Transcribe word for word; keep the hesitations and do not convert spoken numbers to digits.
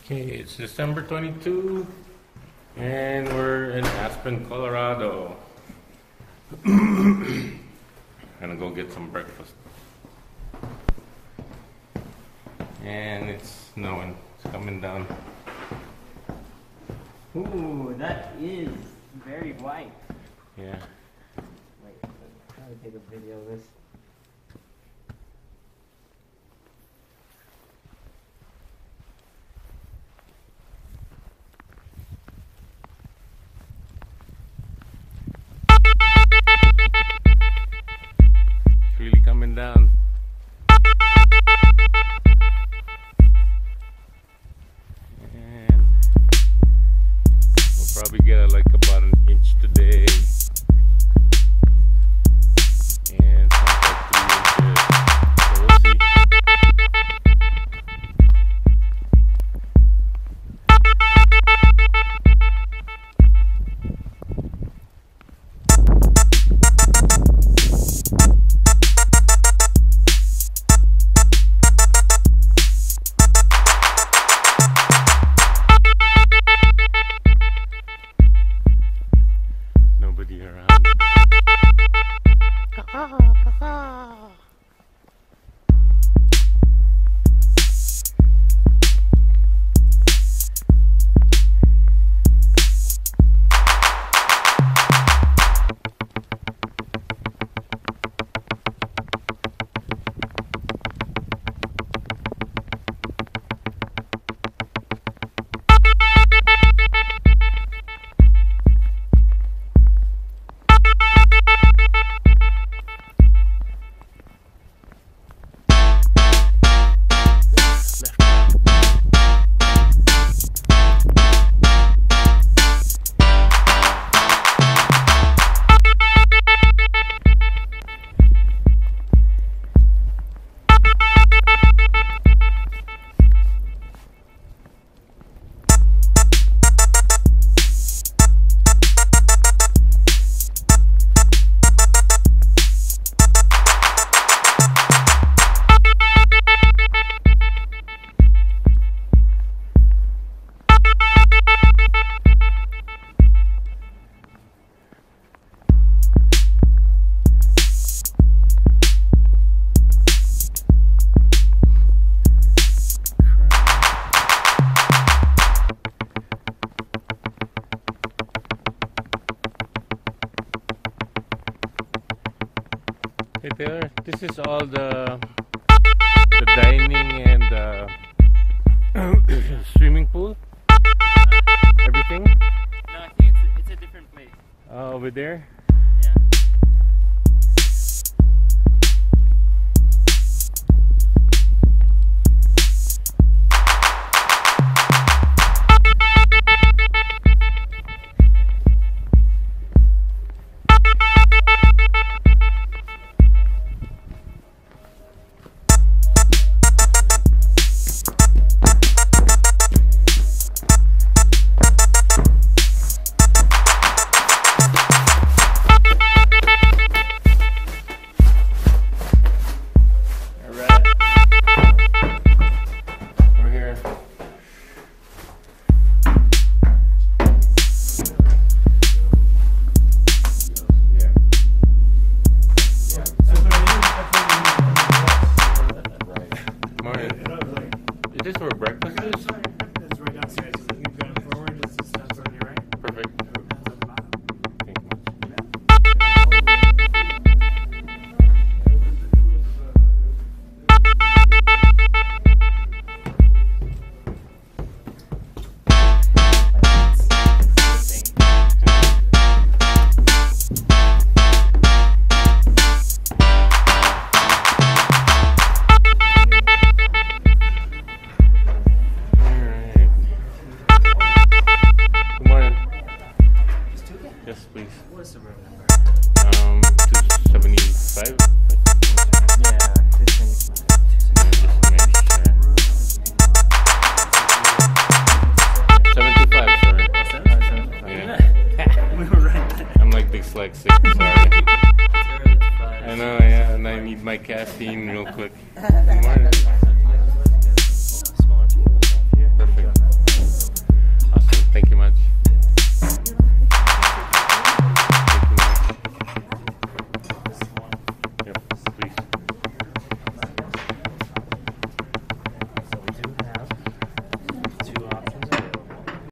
Okay, it's December twenty-second, and we're in Aspen, Colorado. Gonna go get some breakfast. And it's snowing. It's coming down. Ooh, that is very white. Yeah. Wait, let's try to take a video of this. It's really coming down. And we'll probably get like about an inch today. And sounds like three inches. So we'll see. Nobody around. Hey Taylor, this is all the the dining and uh, swimming pool? Everything? No, I think it's a, it's a different place. Uh, over there? Yeah. Is this where breakfast is? It's right downstairs. So you keep going forward, it's just that's on your right. Perfect. That's at the bottom. Thank you much. Yes, please. What's the room number? Um, two seventy-five? Yeah, two seventy-five. Just make sure. seventy-five, sorry. Oh, seventy-five. Yeah. We were right there. I'm like dyslexic, sorry. It's early to fries. I know, yeah, and I need my caffeine real quick. Good morning.